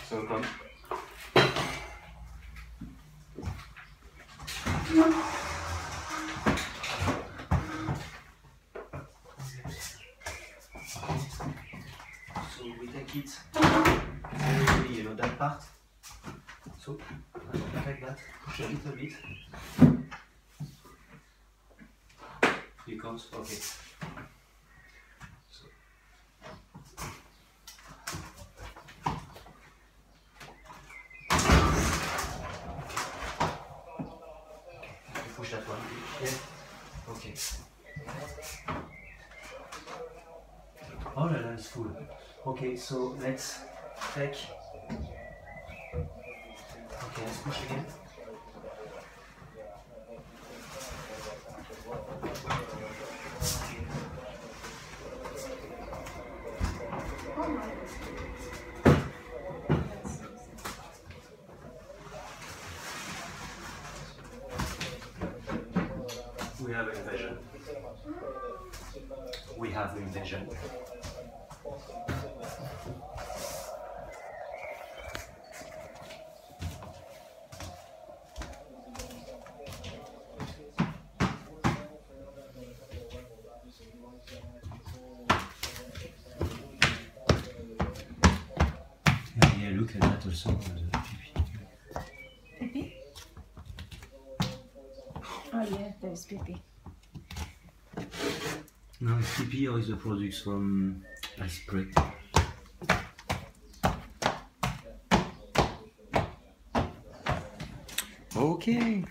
So come. So we take it very, you know, that part. So like that, push a little bit. You can't, okay. So. You push that one. Yeah. Okay. Oh la la, it's full. Okay, so let's take. Okay, let's push again. We have invasion. We have invasion. Yeah, look at that also. Pee-pee? Oh yeah, there's pee-pee. No, it's pee or is the products from Spray. Okay.